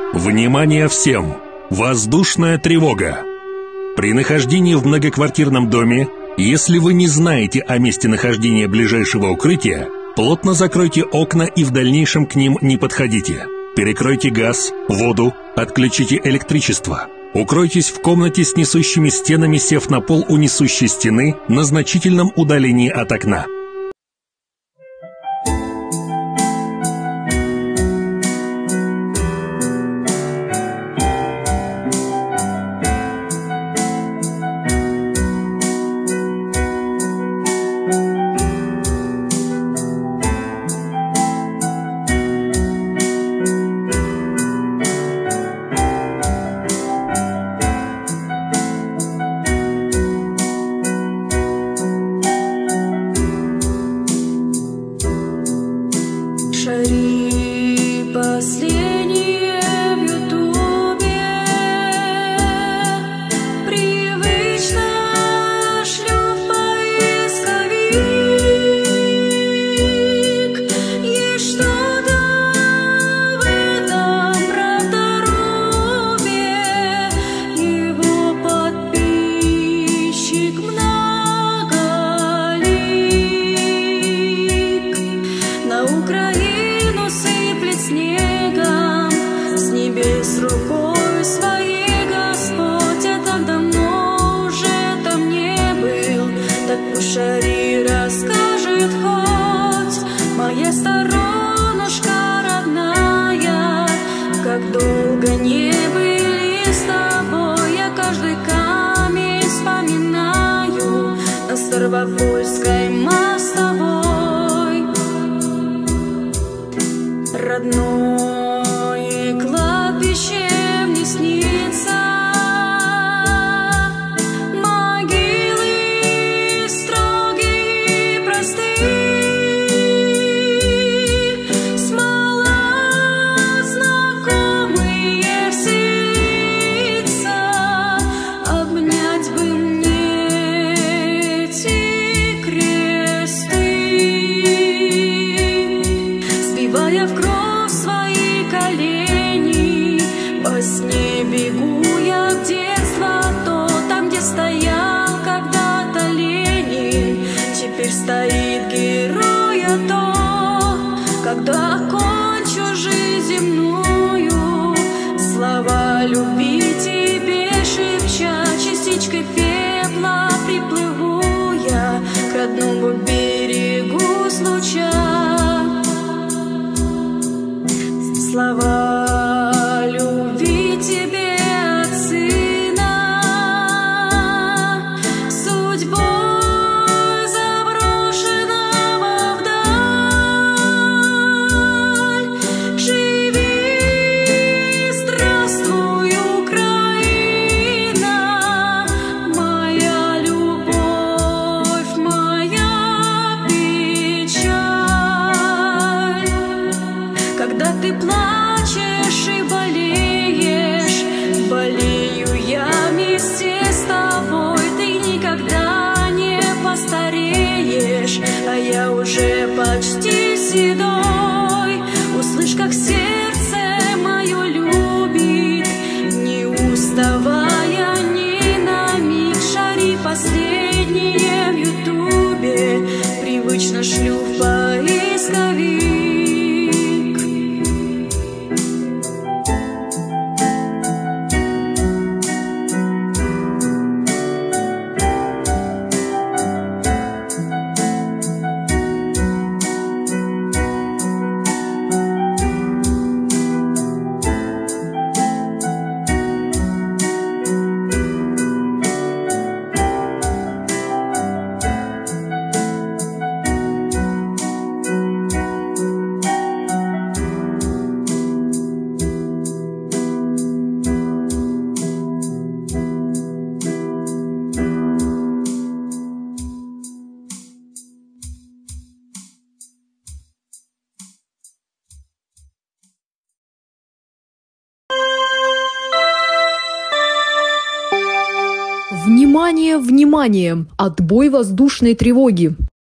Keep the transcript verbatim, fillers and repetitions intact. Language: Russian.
Внимание всем! Воздушная тревога! При нахождении в многоквартирном доме, если вы не знаете о месте нахождения ближайшего укрытия, плотно закройте окна и в дальнейшем к ним не подходите. Перекройте газ, воду, отключите электричество. Укройтесь в комнате с несущими стенами, сев на пол у несущей стены на значительном удалении от окна. Шари последние в ютубе, привычно шлю в поисковик. Есть что-то в этом правдорубе, его подписчик многолик. На Украину сыплет снегом с небес рукой своей Господь. Я так давно уже там не был, так пусть Шари расскажет хоть, моя сторонушка родная, как долго не были с тобой. Я каждый камень вспоминаю на Ставропольской мостовой. Родное кладбище мне снится, могилы строгие и простые, смола знакомые все лица, обнять бы мне эти кресты, сбивая в кровь свои колени. Во сне бегу я в детство, то там, где стоял когда-то Ленин, теперь стоит герой, а то, когда окончу жизнь земную, слова любви тебе шепча, частичкой пепла приплыву я к родному берегу случая. Слова любви тебе от сына, судьбой заброшенного вдаль. Живи, здравствуй, Украина, моя любовь, моя печаль. Когда ты плачешь и болеешь, болею я вместе с тобой. Ты никогда не постареешь, а я уже почти седой. Услышь, как сердце мое любит, не уставая ни на миг. Шари последние в ютубе, привычно шлю в поисковик. Внимание, внимание! Отбой воздушной тревоги!